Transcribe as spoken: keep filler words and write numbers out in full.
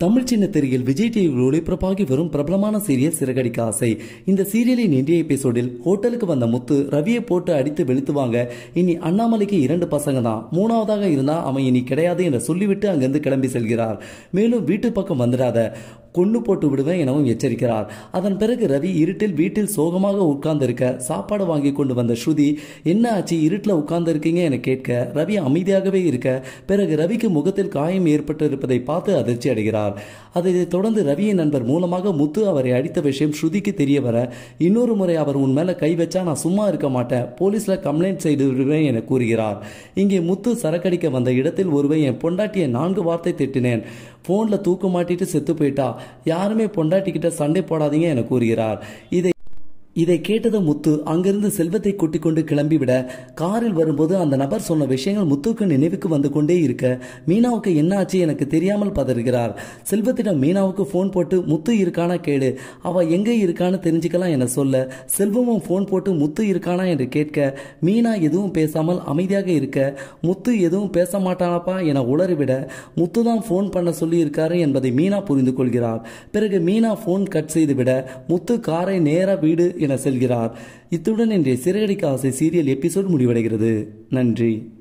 தமிழ் சின்ன திரையில் விஜய் டிவியில் ஒளிபரப்பாகி வரும் பிரபலமான சீரியல் சிறகடிக்க ஆசை. இந்த சீரியலின் இன்றைய எபிசோடில் ஹோட்டலுக்கு வந்த முத்து ரவியை போட்டு அடித்து வெளுத்துவாங்க. இனி அண்ணாமலைக்கு இரண்டு பசங்க தான், மூணாவதாக இருந்தா அவன் இனி கிடையாது என சொல்லிவிட்டு அங்கிருந்து கிளம்பி செல்கிறார். மேலும் வீட்டு பக்கம் வந்துடாத, கொண்டு போட்டு விடுவேன் எனவும் எச்சரிக்கிறார். அதன் பிறகு ரவி இருட்டில் வீட்டில் சோகமாக உட்கார்ந்து இருக்க சாப்பாடு வாங்கி கொண்டு வந்த ஸ்ருதி, என்ன ஆச்சு இருட்டில் உட்கார்ந்து இருக்கீங்க என கேட்க ரவி அமைதியாகவே இருக்க, பிறகு ரவிக்கு முகத்தில் காயம் ஏற்பட்டு இருப்பதை பார்த்து அதிர்ச்சி அடைகிறார். அதைத் தொடர்ந்து ரவியின் நண்பர் மூலமாக முத்து அவரை அடித்த விஷயம் ஸ்ருதிக்கு தெரிய வர, இன்னொரு முறை அவர் உன் மேல கை வச்சா நான் சும்மா இருக்க மாட்டேன், போலீஸ்ல கம்ப்ளைண்ட் செய்து விடுவேன் என கூறுகிறார். இங்கே முத்து சரக்கடிக்க வந்த இடத்தில் ஒருவன் என் பொண்டாட்டியை நான்கு வார்த்தை திட்டினேன், போன்ல தூக்க மாட்டிட்டு செத்து போயிட்டா, யாருமே பொண்டாட்டிக்கிட்ட சண்டை போடாதீங்க என கூறுகிறார். இதை இதை கேட்டது முத்து அங்கிருந்து செல்வத்தை கூட்டிக் கொண்டு கிளம்பிவிட, காரில் வரும்போது அந்த நபர் சொன்ன விஷயங்கள் முத்துக்கு நினைவுக்கு வந்து கொண்டே இருக்க, மீனாவுக்கு என்ன ஆச்சு எனக்கு தெரியாமல் பதறுகிறார். செல்வத்திடம் மீனாவுக்கு போன் போட்டு முத்து இருக்கானா கேளு, அவ எங்கே இருக்கான்னு தெரிஞ்சுக்கலாம் என சொல்ல, செல்வமும் போன் போட்டு முத்து இருக்கானா என்று கேட்க, மீனா எதுவும் பேசாமல் அமைதியாக இருக்க, முத்து எதுவும் பேச மாட்டானப்பா என உளறிவிட, முத்து தான் போன் பண்ண சொல்லி இருக்காரு என்பதை மீனா புரிந்து கொள்கிறார். பிறகு மீனா போன் கட் செய்துவிட, முத்து காரை நேரா வீடு என செல்கிறார். இத்துடன் இன்றைய சிறகடிக்க ஆசை சீரியல் எபிசோட் முடிவடைகிறது. நன்றி.